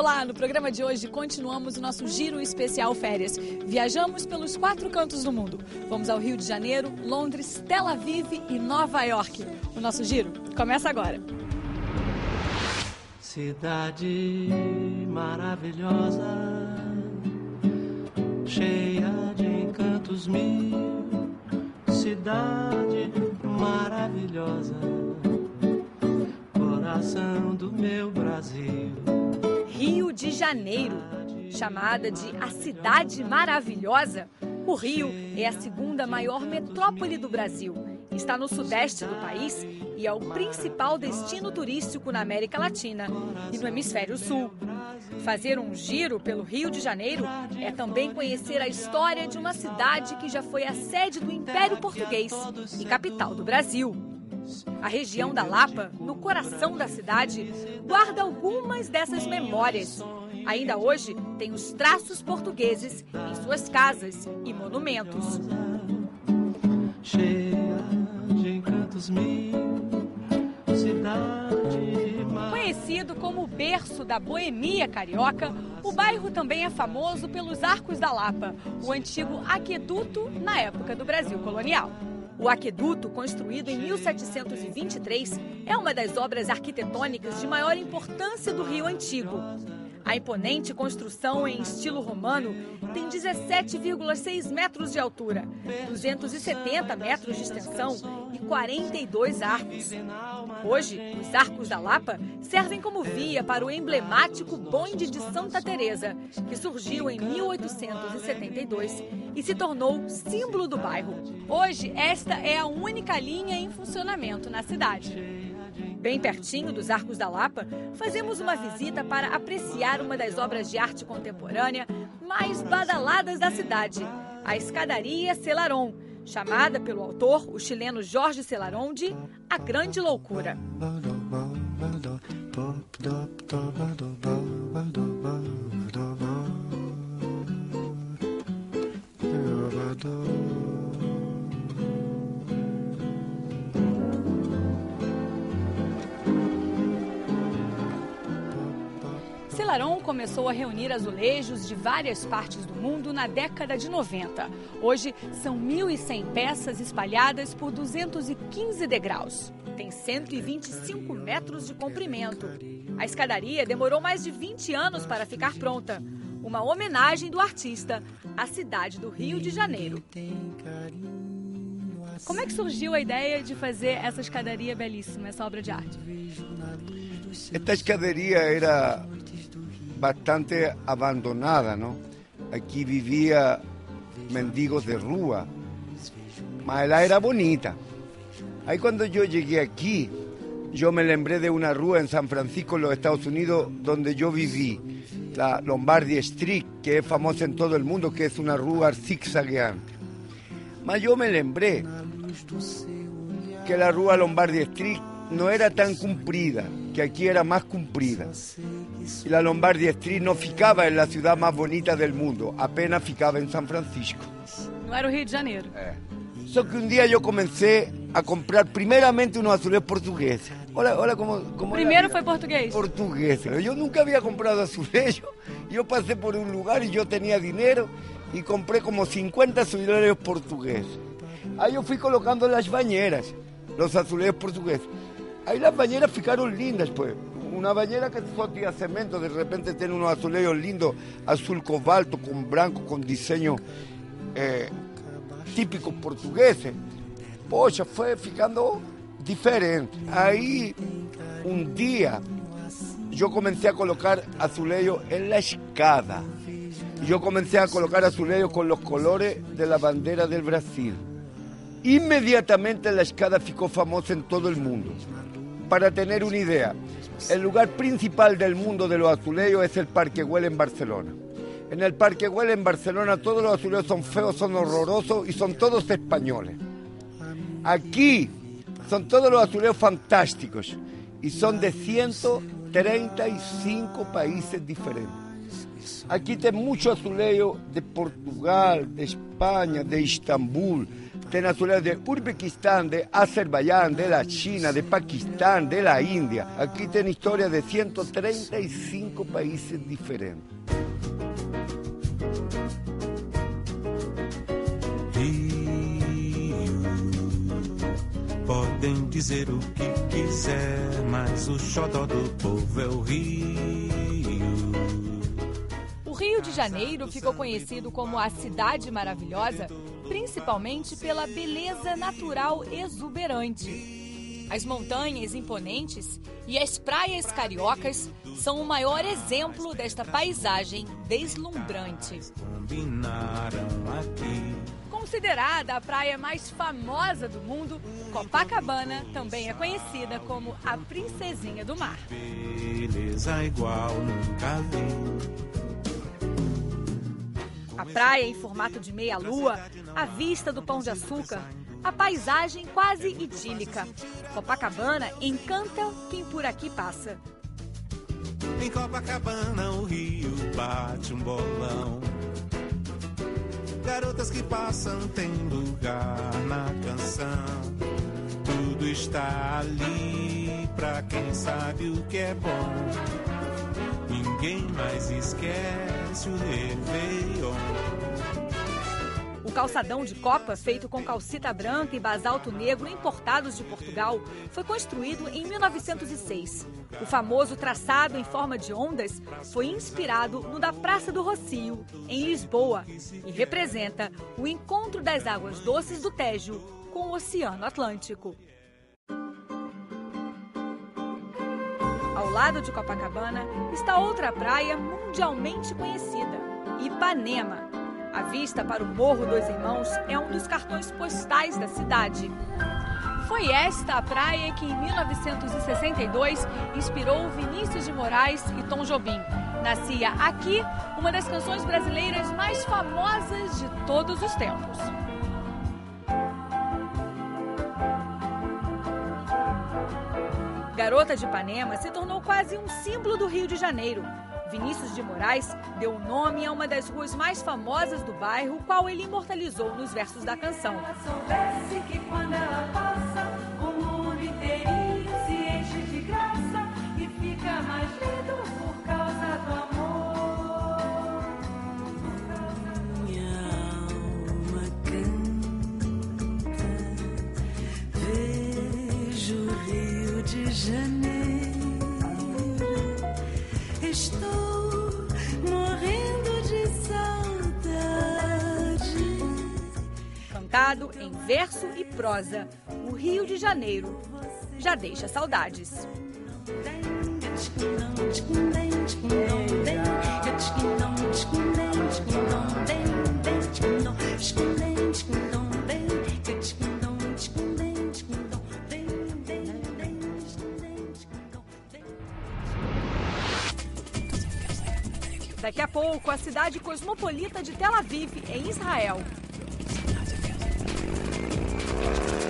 Olá, no programa de hoje continuamos o nosso giro especial férias. Viajamos pelos 4 cantos do mundo. Vamos ao Rio de Janeiro, Londres, Tel Aviv e Nova York. O nosso giro começa agora. Cidade maravilhosa, cheia de encantos mil. Cidade maravilhosa, coração do meu Brasil. Rio de Janeiro, chamada de a Cidade Maravilhosa, o Rio é a segunda maior metrópole do Brasil. Está no sudeste do país e é o principal destino turístico na América Latina e no Hemisfério Sul. Fazer um giro pelo Rio de Janeiro é também conhecer a história de uma cidade que já foi a sede do Império Português e capital do Brasil. A região da Lapa, no coração da cidade, guarda algumas dessas memórias. Ainda hoje tem os traços portugueses em suas casas e monumentos. Conhecido como o berço da boemia carioca, o bairro também é famoso pelos Arcos da Lapa, o antigo aqueduto na época do Brasil colonial. O aqueduto, construído em 1723, é uma das obras arquitetônicas de maior importância do Rio Antigo. A imponente construção em estilo romano tem 17,6 metros de altura, 270 metros de extensão e 42 arcos. Hoje, os Arcos da Lapa servem como via para o emblemático Bonde de Santa Teresa, que surgiu em 1872 e se tornou símbolo do bairro. Hoje, esta é a única linha em funcionamento na cidade. Bem pertinho dos Arcos da Lapa, fazemos uma visita para apreciar uma das obras de arte contemporânea mais badaladas da cidade, a Escadaria Selarón, chamada pelo autor, o chileno Jorge Selarón, de A Grande Loucura. Selarón começou a reunir azulejos de várias partes do mundo na década de 90. Hoje, são 1.100 peças espalhadas por 215 degraus. Tem 125 metros de comprimento. A escadaria demorou mais de 20 anos para ficar pronta. Uma homenagem do artista à cidade do Rio de Janeiro. Como é que surgiu a ideia de fazer essa escadaria belíssima, essa obra de arte? Esta escadaria era bastante abandonada, ¿no? Aquí vivía mendigos de rua, mas ela era bonita. Ahí cuando yo llegué aquí, yo me lembré de una rua en San Francisco, en los Estados Unidos, donde yo viví, la Lombardi Street, que es famosa en todo el mundo, que es una rua zigzagueante. Mas yo me lembré que la rua Lombardi Street no era tan cumprida, que aquí era más cumprida. Y la Lombardi Street no ficaba en la ciudad más bonita del mundo, apenas ficaba en San Francisco. No era o Rio de Janeiro. Só que un día yo comencé a comprar primeramente unos azulejos portugueses. Olha como Primeiro foi português? Portugueses. Yo nunca había comprado azulejos. Yo pasé por un lugar y yo tenía dinero y compré como 50 azulejos portugueses. Ahí yo fui colocando las bañeras, los azulejos portugueses. Ahí las bañeras ficaron lindas, pues. Una bañera que só tinha cemento, de repente tiene unos azulejos lindos, azul cobalto, con branco, con diseño típicos portugueses. Poxa, foi ficando diferente. Aí, um dia, eu comecei a colocar azulejos en la escada. Yo comencé a colocar azulejos con los colores de la bandera del Brasil. Inmediatamente la escada ficou famosa en todo el mundo. Para tener una idea, el lugar principal del mundo de los azulejos es el Parque Güell en Barcelona. En el Parque Güell en Barcelona todos los azulejos son feos, son horrorosos y son todos españoles. Aquí son todos los azulejos fantásticos y son de 135 países diferentes. Aquí tem mucho azulejo de Portugal, de España, de Istambul, Tem natureza de Uzbequistão, de Azerbaiyão, da China, de Paquistão, da Índia. Aqui tem história de 135 países diferentes. Podem dizer o que quiser, mas o xodó do povo é o Rio. O Rio de Janeiro ficou conhecido como a Cidade Maravilhosa, principalmente pela beleza natural exuberante. As montanhas imponentes e as praias cariocas são o maior exemplo desta paisagem deslumbrante. Combinaram aqui. Considerada a praia mais famosa do mundo, Copacabana também é conhecida como a Princesinha do Mar. Beleza igual nunca vi. A praia em formato de meia-lua, a vista do Pão de Açúcar, a paisagem quase idílica. Copacabana encanta quem por aqui passa. Em Copacabana o rio bate um bolão. Garotas que passam têm lugar na canção. Tudo está ali pra quem sabe o que é bom. Ninguém mais esquece o Réveillon. O calçadão de Copa, feito com calcita branca e basalto negro importados de Portugal, foi construído em 1906. O famoso traçado em forma de ondas foi inspirado no da Praça do Rossio, em Lisboa, e representa o encontro das águas doces do Tejo com o Oceano Atlântico. Ao lado de Copacabana está outra praia mundialmente conhecida, Ipanema. A vista para o Morro dos Irmãos é um dos cartões postais da cidade. Foi esta a praia que, em 1962, inspirou Vinícius de Moraes e Tom Jobim. Nascia aqui uma das canções brasileiras mais famosas de todos os tempos. Garota de Ipanema se tornou quase um símbolo do Rio de Janeiro. Vinícius de Moraes deu nome a uma das ruas mais famosas do bairro, qual ele imortalizou nos versos da canção. Soubesse que quando ela passa, o mundo inteirinho se enche de graça e fica mais lindo por causa do amor. Minha alma canta, vejo o Rio de Janeiro. Estou morrendo de saudade. Cantado em verso e prosa, o Rio de Janeiro já deixa saudades. Daqui a pouco, a cidade cosmopolita de Tel Aviv, em Israel.